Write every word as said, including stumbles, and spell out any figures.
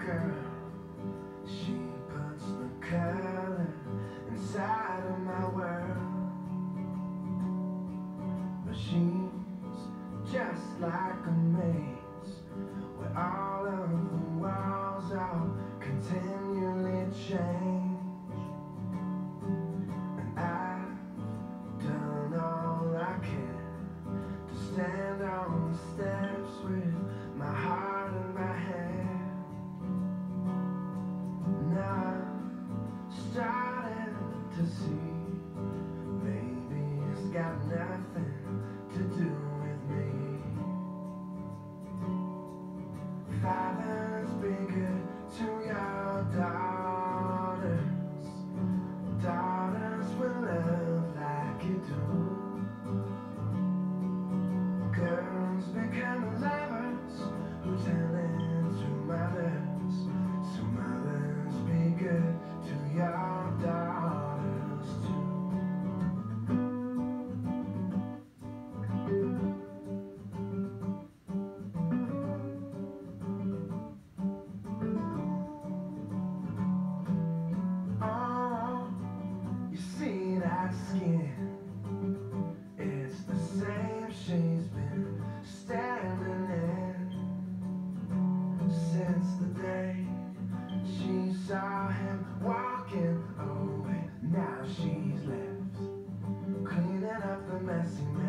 girl. She puts the color inside of my world. But she's just like a maze where all of the walls are continually change. And I've done all I can to stand on the steps with my heart in my hand. Now I'm starting to see maybe it's got nothing to do with me. Fathers, be good to your daughters. Daughters will love like you do. Girls become lovers who tell it to mothers. So mothers, be good to your daughters too. Oh, you see that skin? It's the same she's been standing in since the day she saw him walking away. Now she's left cleaning up the messy mess.